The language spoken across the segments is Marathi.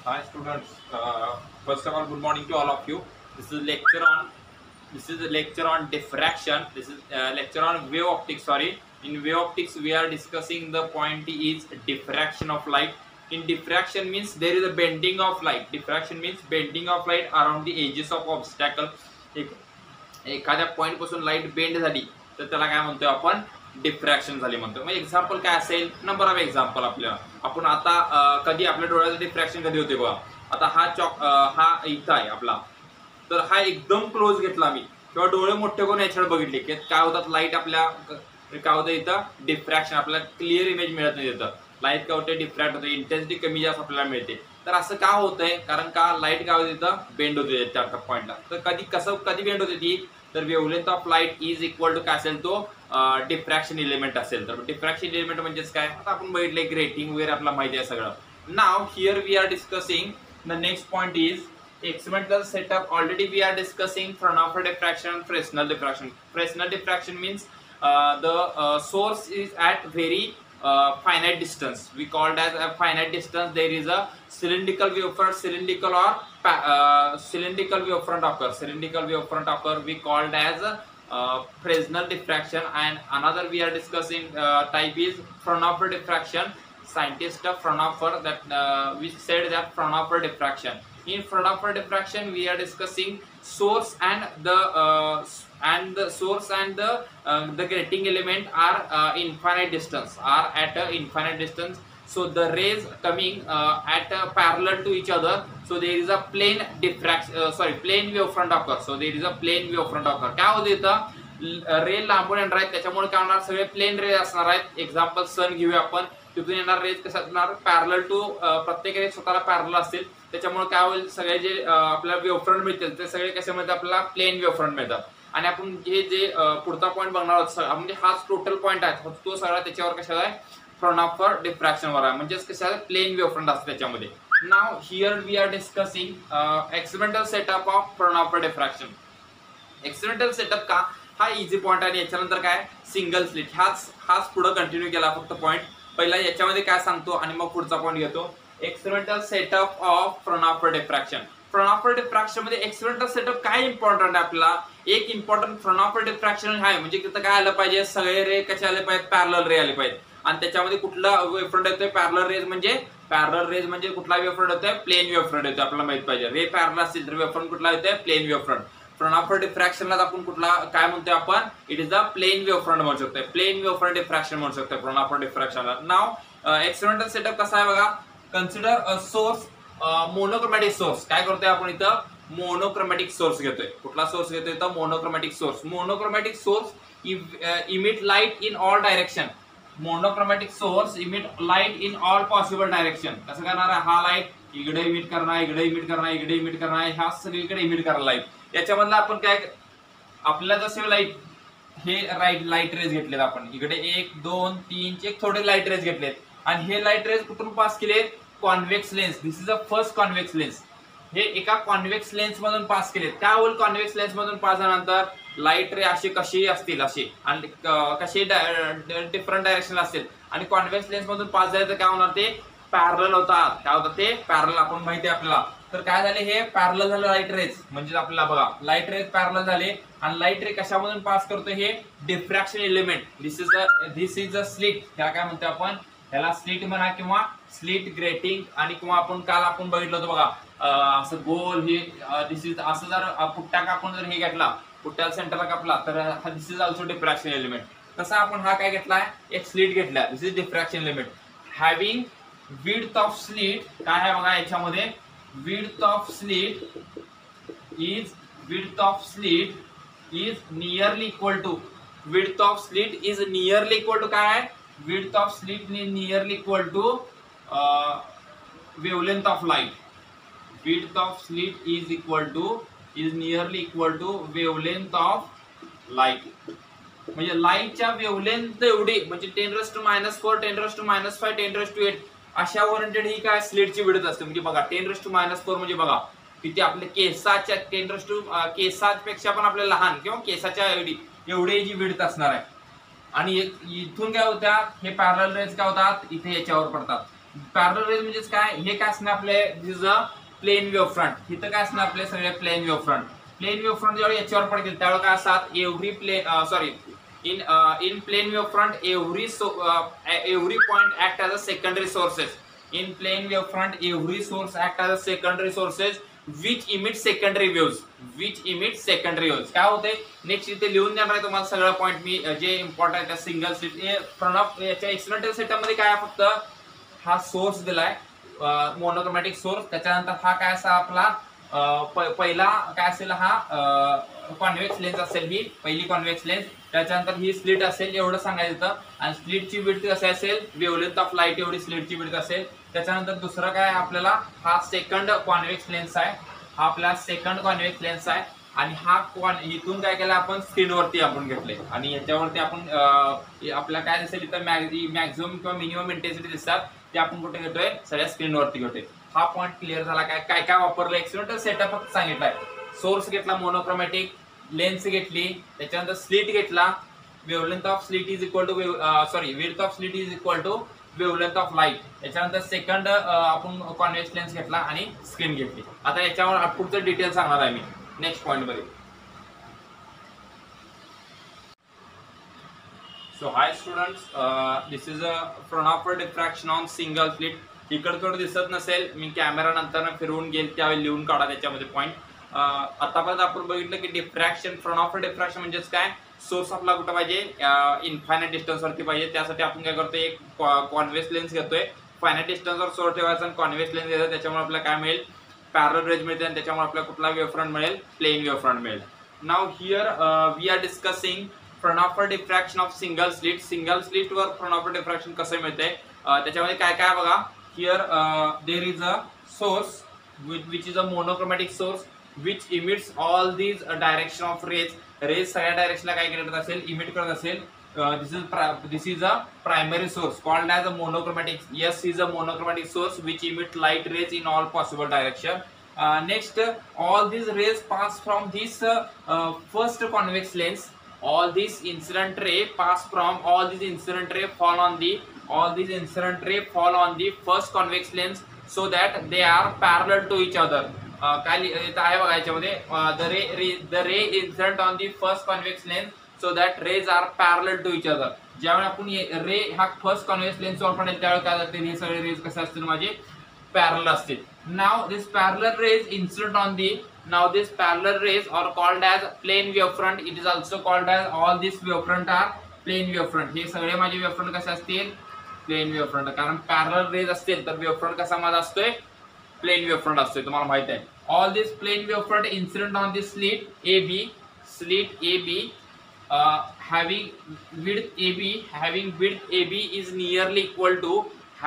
Hi students. First of all, good morning to all of you. This is lecture on. This is a lecture on diffraction. This is a lecture on wave optics. Sorry, in wave optics we are discussing the point is diffraction of light. In diffraction means there is a bending of light. Diffraction means bending of light around the edges of obstacle. एखाद्या पॉइंट पासून लाईट बेंड झाली तर त्याला काय म्हणतोय आपण डिफ्रॅक्शन झाली म्हणतो. मग एक्झाम्पल काय असेल, नंबर ऑफ एक्झाम्पल आपल्याला. आपण आता कधी आपल्या डोळ्याचं डिफ्रॅक्शन कधी होते बघा. आता हा चॉक हा इथं आहे आपला, तर हा एकदम क्लोज घेतला मी किंवा डोळे मोठे करून याच्याकडे बघितले की काय होतात, लाईट आपल्या काय होतं इथं डिफ्रॅक्शन, आपल्याला क्लिअर इमेज मिळत नाही तिथं. लाईट काय होते, डिफ्रॅक्ट होते, इंटेन्सिटी कमी जास्त आपल्याला मिळते. तर असं का होतंय, कारण का लाईट काय होते इथं बेंड होते त्या पॉइंटला. तर कधी बेंड होते ती, तर wavelength of light is equal to काय असेल, तो डिफ्रॅक्शन एलिमेंट असेल. तर डिफ्रॅक्शन एलिमेंट म्हणजेच काय, आता आपण बघितले ग्रेटिंग वगैरे आपल्याला माहिती आहे सगळं. Now here we are discussing the next point is experimental setup. Already we are discussing Fraunhofer diffraction and Fresnel diffraction. Fresnel diffraction means the source is at very finite distance. We called as a finite distance. There is a cylindrical wavefront, cylindrical or cylindrical wavefront occur. Cylindrical wavefront occur. We called as Fresnel diffraction. And another we are discussing type is Fraunhofer diffraction. Scientists of Fraunhofer that we said that Fraunhofer diffraction. In Fraunhofer diffraction, we are discussing source and the source and the grating element are infinite distance, are at a infinite distance. So the rays coming at parallel to each other. So there is a plane diffraction, plane wavefront occur. So there is a plane wavefront occur. काय होतं इथं, रे लांबून येणार आहेत, त्याच्यामुळे काय होणार, सगळे प्लेन रे असणार आहेत. एक्झाम्पल सन घेऊया आपण. तिथून येणार रेज कशा असणार, पॅरलल टू, प्रत्येक रेज स्वतःला पॅरलल असतील. त्याच्यामुळे काय होईल, सगळे जे आपल्याला वेव्हफ्रंट मिळतील ते सगळे कशामध्ये आपल्याला प्लेन वेव्हफ्रंट मिळतात. आणि आपण जे पुढचा पॉईंट बघणार आहोत, म्हणजे हाच टोटल पॉईंट आहे, तो सगळा त्याच्यावर कशाला आहे, फ्रॉनॉफर डिफ्रॅक्शनवर आहे. म्हणजेच कशा प्लेन वेव्हफ्रंट असते त्याच्यामध्ये. Now here we are discussing experimental setup of Fraunhofer diffraction. Experimental setup का, हा इझी पॉईंट आहे. याच्यानंतर काय, सिंगल स्लिट, हाच पुढे कंटिन्यू केला फक्त पॉईंट. पहिला याच्यामध्ये काय सांगतो आणि मग पुढचा पॉईंट घेतो. Experimental setup of Fraunhofer diffraction. Fraunhofer diffraction मध्ये एक्सपेरिमेंटल सेटअप काय इम्पॉर्टंट आहे आपल्याला. एक इम्पॉर्टंट फ्रॉनॉफर डिफ्रॅक्शन आहे म्हणजे तिथं काय आलं पाहिजे, सगळे रे कसे आले पाहिजेत, पॅरलल रे आले पाहिजेत. आणि त्याच्यामध्ये कुठला वेव्हफ्रंट येतोय, पॅरलल रेज म्हणजे कुठला वेव्हफ्रंट येतोय, प्लेन वेव्हफ्रंट येतोय. आपल्याला माहित पाहिजे रे पॅरलल असतील तर वेव्हफ्रंट कुठला येतोय, प्लेन वेव्हफ्रंट. फ्रॉनॉफर डिफ्रॅक्शनला आपण कुठला काय म्हणतोय आपण, it is the plane wavefront म्हणू शकतोय, प्लेन वेव्हफ्रंट डिफ्रॅक्शन म्हणू शकतोय फ्रॉनॉफर डिफ्रॅक्शनला. नाव एक्सपेरिमेंटल सेटअप कसा आहे बघा. Consider a source, monochromatic source. काय करतोय आपण इथं, मोनोक्रोमॅटिक सोर्स घेतोय. कुठला सोर्स घेतोय इथं, monochromatic source. Monochromatic source emit light in all direction. Monochromatic source emit light in all possible direction. कसं करणार आहे, हा लाईट इकडे इमिट करणार, इकडे इमिट करणार, इकडे इमिट करणार, ह्या सगळीकडे इमिट करणार लाईट. याच्यामधलं आपण काय, आपल्याला जसे लाईट हे लाईट रेज घेतलेत आपण, इकडे 1 2 3 एक थोडे लाईट रेज घेतलेत. आणि हे लाईट रेज कुठून पास केले, convex lens. This is a first convex lens. हे एका कॉन्व्हेक्स लेन्स मधून पास केलेत. काय होईल, कॉन्व्हेक्स लेन्स मधून पास झाल्यानंतर लाईट रे असे कशी असतील, असे आणि कसे डिफरंट डायरेक्शन असतील. आणि कॉन्व्हेक्स लेन्स मधून पास झाले तर काय होणार, ते पॅरलल होतात. काय होतं ते पॅरलल, आपण माहिती आहे आपल्याला. तर काय झाले, हे पॅरलल झालं लाईट रेज. म्हणजे आपल्याला बघा लाईट रेज पॅरलल झाले. आणि लाईट रे कशामधून पास करतो, हे diffraction element. This is a slit. त्याला काय म्हणतो आपण, त्याला स्लिट म्हणा किंवा स्लिट ग्रेटिंग. आणि किंवा आपण काल आपण बघितलं होतं बघा, असं गोल हे दिस इज, असं जर पुट्टा कापून जर हे घेतला, पुट्ट्याला सेंटरला कापला, तर this is also diffraction element. तसा आपण हा काय घेतलाय, एक स्लिट घेतला. This is diffraction element having width of slit. काय आहे बघा याच्यामध्ये, width of slit is nearly equal to, width of slit is nearly equal to, काय आहे, width of slit is nearly equal to wavelength of light. Width of slit is nearly equal to wavelength of light. म्हणजे लाईटच्या वेव्हलेंथ एवढी, म्हणजे 10⁻⁴, 10⁻⁵, 10⁻8 अशा ओरिएंटेड ही काय स्लिटची विड्थ असते. म्हणजे बघा 10⁻⁴ म्हणजे बघा किती आपल्या केसाच्या, केसापेक्षा पण आपल्या लहान किंवा केसाच्या एवढी जी विड्थ असणार आहे. आणि इथून काय होत्या, हे पॅरलल रेज काय होतात, इथे याच्यावर पडतात. पॅरलल रेज म्हणजेच काय, हे काय असणार आपले, this is a plane wave front. इथं काय असणार आपले सगळे plane wave front. Plane wave front जेव्हा याच्यावर पडतील त्यावेळेला काय असतात, every plane sorry in plane wave front every point act as a secondary sources. In plane wave front every source act as a secondary sources which emit secondary waves. काय होते नेक्स्ट इथे लिहून देणार आहे तुम्हाला सगळं पॉइंट मी जे इम्पॉर्टंट आहे. सिंगल स्लिट हे प्रणव याच्या एक्सपेरिमेंटल सेटअप मध्ये काय फक्त हा सोर्स दिलाय मोनोक्रोमॅटिक सोर्स. त्याच्यानंतर हा काय असा आपला पहिला काय असेल, हा कॉन्व्हेक्स लेन्स असेल, ही पहिली कॉन्व्हेक्स लेन्स. त्याच्यानंतर ही स्लिट असेल एवढं सांगायचं. आणि स्लिटची विड्थ कशी असेल, वेव्हलेंथ ऑफ लाईट एवढी स्लिटची विड्थ असेल. त्याच्यानंतर दुसरं काय आपल्याला, हा सेकंड कॉन्व्हेक्स लेन्स आहे, हा आपला सेकंड कॉन्व्हेक्स लेन्स आहे. आणि हा इथून काय केलं आपण, स्क्रीनवरती आपण घेतले आणि याच्यावरती आपण आपल्याला काय दिसेल इथं मॅक्झिमम किंवा मिनिमम इंटेन्सिटी दिसतात, ते आपण कुठे घेतोय, सगळ्या स्क्रीनवरती घेतोय. हा पॉईंट क्लिअर झाला. काय काय वापरलं, एक्सपेरिमेंटल सेटअप फक्त सांगितलाय. सोर्स घेतला मोनोक्रोमॅटिक, लेन्स घेतली, त्याच्यानंतर स्लिट घेतला, wavelength of slit is equal to width of slit is equal to wavelength of light. त्याच्यानंतर सेकंड आपण कॉन्व्हेक्स लेन्स घेतला आणि स्क्रीन घेतली. आता याच्यावर आउटपुटचं डिटेल सांगणार आहे मी नेक्स्ट पॉइंट मध्ये. So hi students, this is a Fraunhofer diffraction on single slit. इकडे थोडं दिसत नसेल, मी कॅमेरा नंतर फिरवून गेल त्यावेळी लिहून काढा त्याच्यामध्ये पॉईंट. आतापर्यंत आपण बघितलं की डिफ्रॅक्शन, फ्रॉनॉफर डिफ्रॅक्शन म्हणजेच काय, सोर्स आपला कुठं पाहिजे, इन्फायनाइट डिस्टन्स वरती पाहिजे. त्यासाठी आपण काय करतोय, एक कॉन्व्हेक्स लेन्स घेतोय, फायनाइट डिस्टन्सवर सोर्स ठेवायचा आणि कॉन्व्हेक्स लेन्स घेतोय. त्याच्यामुळे आपल्याला काय मिळेल, पॅरलल रेज मिळते आणि त्याच्यामुळे आपल्याला कुठला वेव्ह फ्रंट मिळेल, प्लेन वेव्ह फ्रंट मिळेल. Now here we are discussing Fraunhofer diffraction of single slit. Single slit वर फ्रॉनॉफर डिफ्रॅक्शन कसं मिळते, त्याच्यामध्ये काय काय बघा. Here there is a source which is a monochromatic source which emits all these direction of rays. Rays सगळ्या डायरेक्शनला काय करत असेल, इमिट करत असेल. This is a primary source called as a monochromatic. Yes, is a monochromatic source which emit light rays in all possible direction. Next, all these rays pass from this first convex lens. All these incident ray pass from all these incident ray fall on the first convex lens so that they are parallel to each other. काय इथं आहे बघा याच्यामध्ये, the ray incident on the first convex lens so that rays are parallel to each other. ज्यावेळी आपण रे हा फर्स्ट कॉन्व्हेक्स लेन्सवर पडेल त्यावेळी काय जाते, हे सगळे रेज कसे असतील माझे, पॅरलल असतील. Now this parallel rays incident on the, now this parallel rays are called as plane wave front. It is also called as, all this wave front are plane wave front. हे सगळे माझे वेव्ह फ्रंट कसे असतील, प्लेन वेव्ह फ्रंट. कारण पॅरलल रेज असतील तर वेव्ह फ्रंट कसा माझा असतोय, प्लेन वेव्ह फ्रंट असतोय, तुम्हाला माहित आहे. All this plane wave front incident on this slit AB having width AB is nearly equal to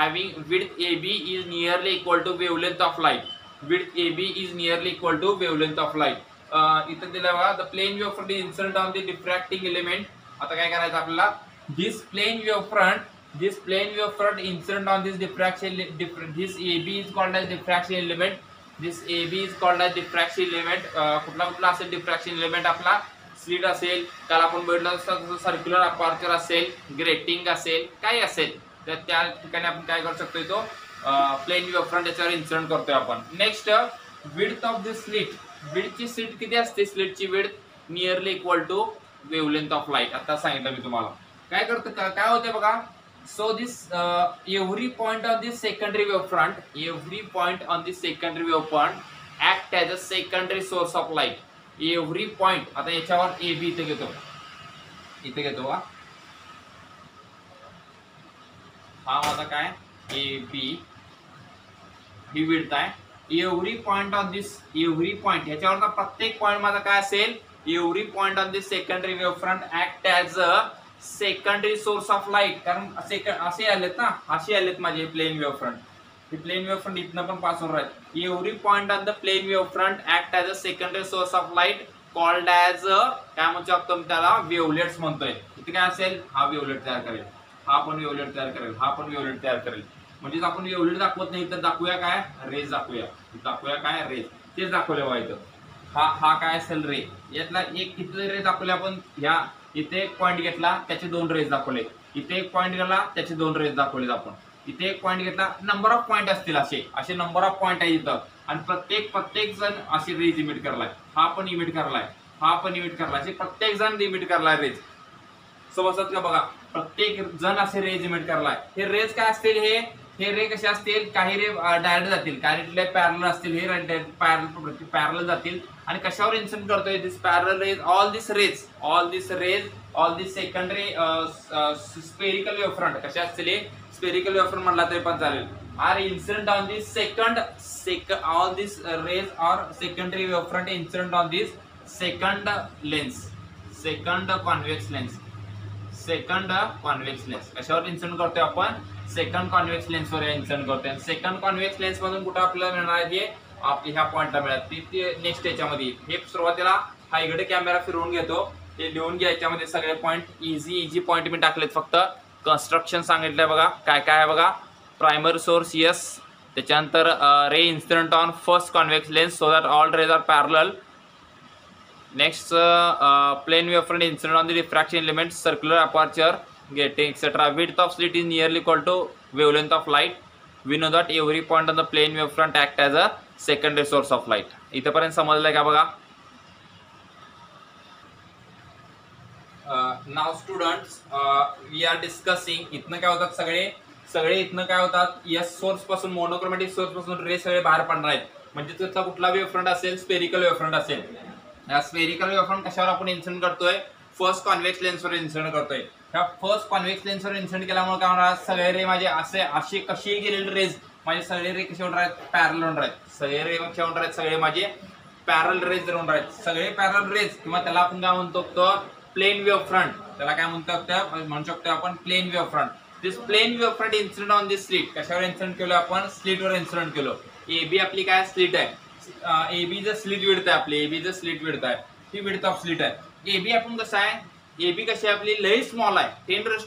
wavelength of light. Width AB is nearly equal to wavelength of light. इथं दिलं बघा, the plane wave front is incident on the diffracting element. आता काय करायचं आपल्याला, this plane wave front incident on this diffraction, this AB is called as diffraction element. This AB is called as diffraction element. कुठला असेल diffraction element आपला, स्लिट असेल, त्याला आपण बघितलं सर्क्युलर अपर्चर असेल, ग्रेटिंग असेल, काही असेल तर त्या ठिकाणी आपण काय करू शकतो, तो प्लेन वेव्ह फ्रंट याच्यावर इन्सिडेंट करतोय आपण. Next, width of this slit. विड्थची स्लिट किती असते, स्लिटची width nearly equal to wavelength of light. आता सांगितलं मी तुम्हाला. काय करतं, काय होते बघा. So this every point on this secondary wave front act as a secondary source of light. Every point, आता याच्यावर AB इथे घेतो हा माझा काय AB ही विड्थ आहे. every point याच्यावर प्रत्येक पॉइंट माझा काय असेल, every point on this secondary wave front act as a secondary source of light. कारण असे आलेत ना, असे आलेत माझे प्लेन वेव्ह फ्रंट. हे प्लेन वेव्ह फ्रंट इथनं पण पास होऊन राहील. Every point on the plane wave front act as a secondary source of light called as काय म्हणतो आपण त्याला, वेव्हलेट्स म्हणतोय. इथे काय असेल, हा वेव्हलेट तयार करेल, हा पण वेव्हलेट तयार करेल, म्हणजेच आपण वेव्हलेट दाखवत नाही तर दाखवूया काय, रेज दाखवूया काय, रेज. तेच दाखवले व्हायचं. हा काय असेल, रे. यातला एक किती रे दाखवले आपण, इथे एक पॉइंट घेतला त्याचे दोन रेज दाखवले, इथे एक पॉइंट गेला त्याचे दोन रेज दाखवले आपण. इथे एक पॉईंट घेतला, नंबर ऑफ पॉईंट असतील असे नंबर ऑफ पॉईंट आहे इथं, आणि प्रत्येक जण अशी रेज इमिट करलाय, हा पण इमिट करलाय, हा पण इमिट करलाय, असे प्रत्येक जण इमिट करलाय रेज. समजतात का बघा, प्रत्येक जण असे रेज इमिट करलाय. हे रेज काय असतील, हे रे कसे असतील, काही रे डायरेक्ट जातील, काही पॅरलल असतील, हे पॅरलल जातील. आणि कशावर इन्सिडेंट करतोय this parallel rays, all this secondary spherical wavefront, कशा असतील स्पेरिकल वेव्हफ्रंट म्हणला तरी पण चालेल, are incident on this all this rays or secondary wavefront incident on this second convex lens. कशावर इन्सिडेंट करतोय आपण, सेकंड कॉन्व्हेक्स लेन्स वर इन्सिडेंट करतोय. सेकंड कॉन्व्हेक्स लेन्स मधून कुठे आपल्याला मिळणार आहे, ह्या पॉइंटला मिळत, ते नेक्स्ट याच्यामध्ये. हे सुरुवातीला हा इकडे कॅमेरा फिरवून घेतो, ते लिहून घ्या. याच्यामध्ये सगळे पॉईंट इझी पॉईंट मी टाकलेत, फक्त कन्स्ट्रक्शन सांगितलंय बघा, काय काय आहे बघा. प्रायमरी सोर्स यस, त्याच्यानंतर ray incident on first convex lens so that all rays are parallel. Next, plane wavefront incident on the diffraction element, circular aperture, getting etc. Width of slit is nearly equal to wavelength of light. We know that every point on the plane wavefront act as a secondary source of light. इथपर्यंत समजलंय का बघा. Now students, we are discussing, इथनं काय होतात सगळे इथनं काय होतात, या सोर्स पासून, मोनोक्रोमॅटिक सोर्स पासून रे सगळे बाहेर पडणार आहेत. म्हणजे त्याचा कुठला वेव्हफ्रंट असेल, स्पेरिकल वेव्हफ्रंट असेल. या स्पेरिकल वेव्हफ्रंट कशावर आपण इन्सिडेंट करतोय, फर्स्ट कॉन्व्हेक्स लेन्सवर इन्सिडेंट करतोय. ह्या फर्स्ट कॉन्व्हेक्स लेन्सवर इन्सिडेंट केल्यामुळे काय होणार, सगळे रे माझे असे कशी गेलेले रेज माझे सगळे रे कसे होणार आहेत, पॅरल होणार आहेत. सगळे रे कसे होणार आहेत, सगळे माझे पॅरल रेज होणार आहेत. सगळे पॅरल रेज, किंवा त्याला आपण काय म्हणतो, प्लेन वेव्हफ्रंट, त्याला काय म्हणू शकतो आपण plane wavefront. This plane wavefront incident on this slit, कशावर इन्सिडेंट केलं आपण, स्लिटवर इन्सिडेंट केलं. एबी आपली काय स्लिट आहे, एबी जर स्लिट विड्थ आहे आपली, एबी जर स्लिट विड्थ आहे, ही विड्थ ऑफ स्लिट आहे. एबी आपण कसं आहे, एबी कशी आहे आपली, लई स्मॉल आहे, 10⁻³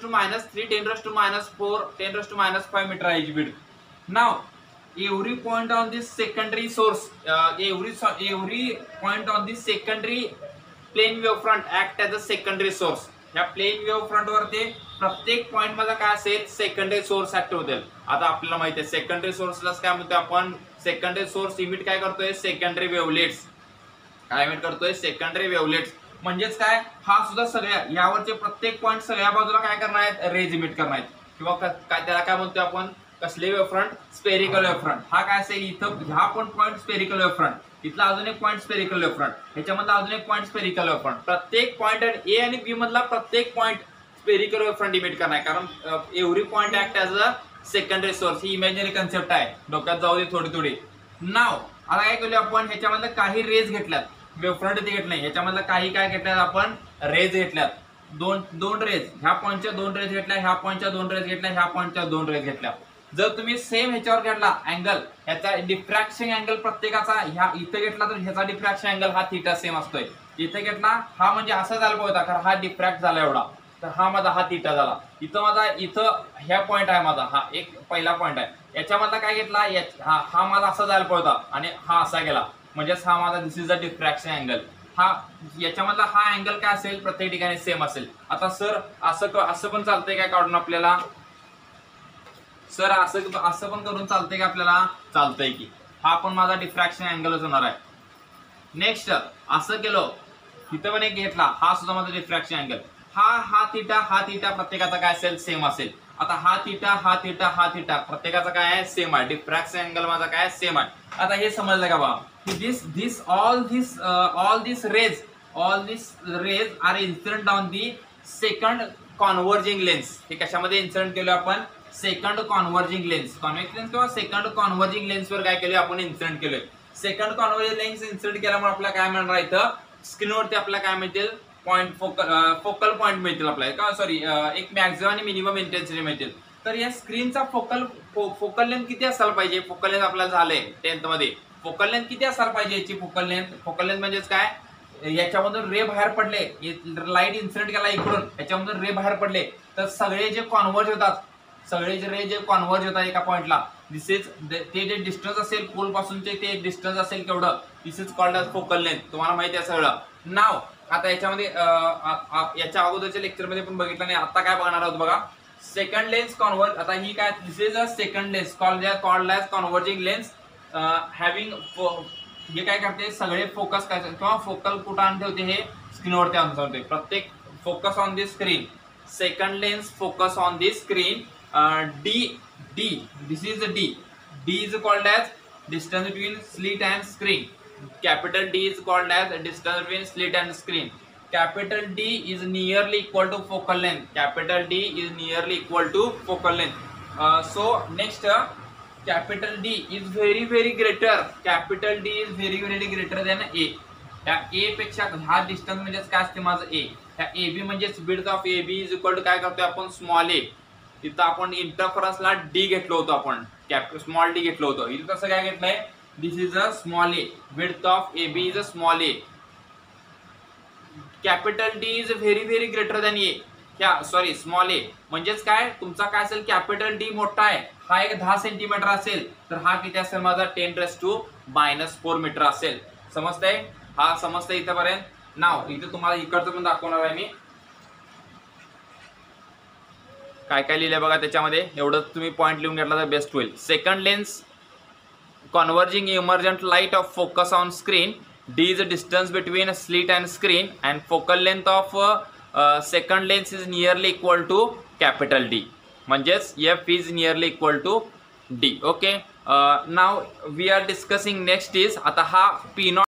10⁻⁴ 10⁻⁵ मीटर आहे width. Now every point on this secondary source, every point on this secondary plane wavefront act as a secondary source. ह्या प्लेन वेव्हफ्रंट वरती प्रत्येक पॉइंट मध्ये काय असेल, सेकंडरी सोर्स ऍक्टिव्ह होतील. आता आपल्याला माहिती आहे सेकंडरी सोर्सलाच काय म्हणतो आपण, सेकंडरी सोर्स इमिट काय करतोय, सेकंडरी वेव्हलेट्स. काय इमिट करतोय, सेकंडरी वेव्हलेट्स. म्हणजेच काय, हा सुद्धा सगळ्या यावरचे प्रत्येक पॉइंट सगळ्या बाजूला काय करणार आहेत, रेज इमिट करणार आहेत. किंवा काय त्याला काय म्हणतोय आपण, कसले वेव्हफ्रंट, स्पेरिकल वेव्हफ्रंट. हा काय असेल, इथं ह्या पण पॉइंट स्पेरिकल वेव्हफ्रंट, इथला अजून एक पॉइंट स्पेरिकल वेव्हफ्रंट, ह्याच्यामधला अजून एक पॉइंट स्पेरिकल वेव्हफ्रंट. प्रत्येक पॉइंट ए आणि बी मधला प्रत्येक पॉइंट स्पेरिकल वेव्हफ्रंट इमिट करणार आहे. कारण every point act as a secondary source, ही इमॅजिनरी कन्सेप्ट आहे, डोक्यात जाऊ दे थोडी. नाव आता काय केलं आपण, ह्याच्यामधलं काही रेज घेतल्यात, वेव्हफ्रंट इथे घेतलं नाही, ह्याच्यामधलं काही काय घेतल्यात आपण, रेज घेतल्यात. दोन रेज, ह्या पॉइंटच्या 2 रेज घेतल्या, ह्या पॉइंटच्या 2 रेज घेतल्या, ह्या पॉइंटच्या 2 रेज घेतल्या. जर तुम्ही सेम ह्याच्यावर घेतला अँगल, ह्याचा डिफ्रॅक्शन अँगल प्रत्येकाचा ह्या इथे घेतला तर ह्याचा डिफ्रॅक्शन अँगल हा थीटा सेम असतोय. इथे घेतला हा म्हणजे असा झाला होता, कारण हा डिफ्रॅक्ट झाला एवढा, तर हा माझा हा थीटा झाला. इथं ह्या पॉइंट आहे माझा, हा एक पहिला पॉइंट आहे. याच्यामधला काय घेतला, हा माझा असा जायला होता आणि हा असा गेला, म्हणजेच हा माझा this is the diffraction angle. हा याच्यामधला हा अँगल काय असेल, प्रत्येक ठिकाणी सेम असेल. आता सर असं पण चालतंय काय काढून आपल्याला, सर असं पण करून चालतंय का आपल्याला, चालतंय की. हा पण माझा डिफ्रॅक्शन अँगलच होणार आहे. नेक्स्ट असं केलं, इथं पण एक घेतला, हा सुद्धा माझा डिफ्रॅक्शन अँगल. हा थीटा प्रत्येकाचा काय असेल, सेम असेल. आता हा थीटा प्रत्येकाचा काय आहे, सेम आहे. डिफ्रॅक्शन अँगल माझा काय सेम आहे. आता हे समजलं का बा, all these rays are incident on the second converging lens. हे कशामध्ये इन्सिडेंट केलं आपण, second converging lens, convex lens किंवा सेकंड कॉन्व्हर्जिंग लेन्सवर काय केलं आपण, इन्सिडेंट केलंय. सेकंड कॉन्व्हर्जिंग लेन्स इन्सिडेंट केल्यामुळे आपल्याला काय मिळणार, इथं स्क्रीनवरती आपल्याला काय मिळतील, पॉईंट फोकल पॉईंट मिळतील आपल्याला, का सॉरी एक मॅक्झिमम आणि मिनिमम इंटेन्सिटी मिळतील. तर या स्क्रीनचा फोकल लेंथ किती असायला पाहिजे, फोकल लेंथ आपल्याला झालंय 10th मध्ये, फोकल लेंथ किती असायला पाहिजे याची, फोकल लेंथ म्हणजेच काय, याच्यामधून रे बाहेर पडले, लाईट इन्सिडेंट केला इकडून, याच्यामधून रे बाहेर पडले, तर सगळे जे कॉन्व्हर्ज होतात, सगळे जे रे जे कॉन्व्हर्ज होतात एका पॉइंटला, दिस इज ते जे डिस्टन्स असेल पोल पासूनचे ते डिस्टन्स असेल केवढं, this is called as focal length. तुम्हाला माहिती आहे सगळं. नाव आता याच्यामध्ये याच्या अगोदरच्या लेक्चरमध्ये पण बघितलं नाही, आता काय बघणार आहोत बघा. सेकंड लेन्स कॉन्व्हर्ज, आता ही काय, this is a second lens called as converging lens having, हे काय करते, सगळे फोकस काय किंवा फोकल कुठं आणून ठेवते, हे स्क्रीनवरती आणून ठेवते, प्रत्येक focus on the screen. Second lens focus on the screen. D, this is the D. D is called as distance between slit and screen. Capital D is called as distance between slit and screen. Capital D is nearly equal to focal length. Capital D is nearly equal to focal length. So next, capital D is very greater. Capital D is very greater than A. या A पेक्षा हा डिस्टन्स म्हणजेच काय असते माझं A. या AB म्हणजेच width of AB is equal to काय करतोय आपण, स्मॉल a. इथं आपण इंटरफरन्सला D घेतलो होतो, आपण स्मॉल d घेतलो होतो. इथं कसं काय घेतलंय, this is a small a, width of AB is a small a. Capital D is very greater than A. Sorry small a म्हणजेच काय, तुमचा काय असेल, कॅपिटल D मोठा आहे, हा एक 10 सेंटीमीटर असेल, तर हा किती असेल माझा, 10⁻⁻⁴ मीटर असेल. समजतंय, हा समजतंय इथपर्यंत. नाव इथे तुम्हाला इकडचं पण दाखवणार आहे मी, काय काय लिहिलंय बघा त्याच्यामध्ये, एवढं तुम्ही पॉईंट लिहून घेतला तर बेस्ट होईल. Second lens converging emergent light of focus on screen. D is the distance between a slit and screen, and focal length of second lens is nearly equal to capital D. म्हणजेच F is nearly equal to D. Okay. Now we are discussing next is, आता हा P0